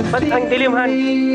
Ba't ang dilim, Han?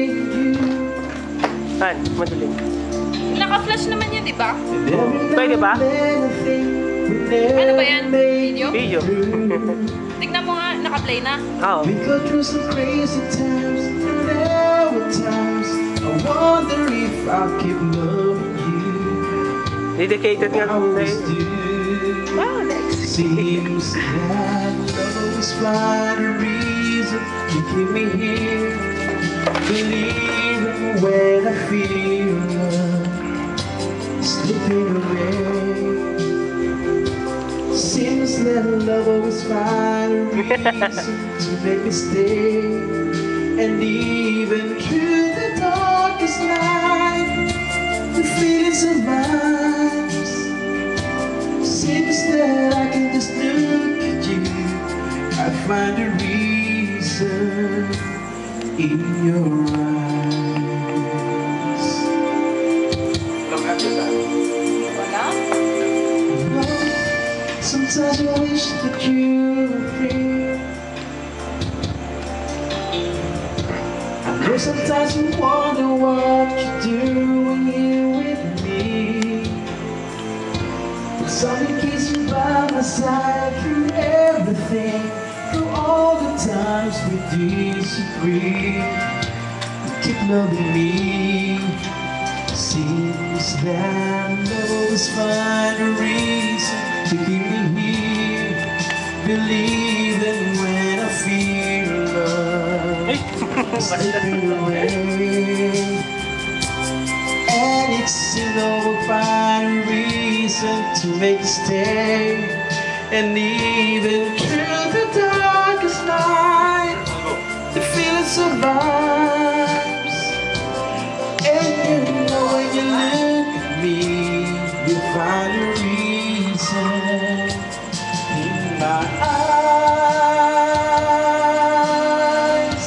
Han, madilim. Naka-flash naman yan, di ba? Pwede ba? Ano ba yan? Video? Video. Tignan mo nga, naka-play na. Oo. We go through some crazy times, and there were times I wonder if I'll keep loving you. Dedicated nga kung Always do. Wow, next. Seems that love always find a reason to keep me here, believing when I feel love slipping away. Seems that love always find a reason to make me stay, and even through the darkest night, the feeling survives. Seems that I can just look at you, I find a reason in your eyes. Wala? Sometimes I wish that you were free. I know sometimes you wonder what you do when you're with me. But something keeps you by my side through everything, through all the times we disagree. You keep loving me. Seems that love always find a reason to keep me here, believing when I feel love slipping away. And it seems love will find a reason to make you stay, and even through the darkest night, the feeling survives. And you know when you look at me, you find a reason in my eyes.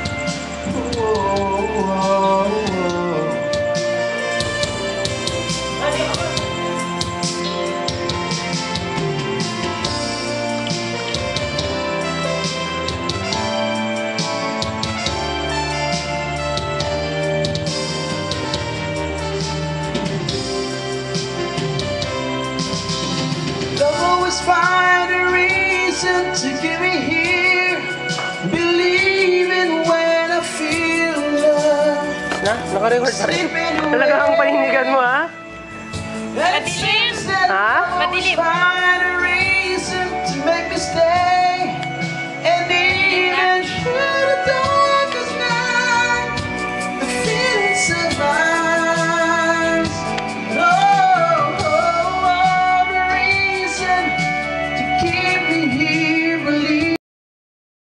Love always find a reason to keep me here, believing when I feel love. Naka-record pa rin. Talaga ang paninigan mo, ha? Madilim. Ha? Madilim. Find a reason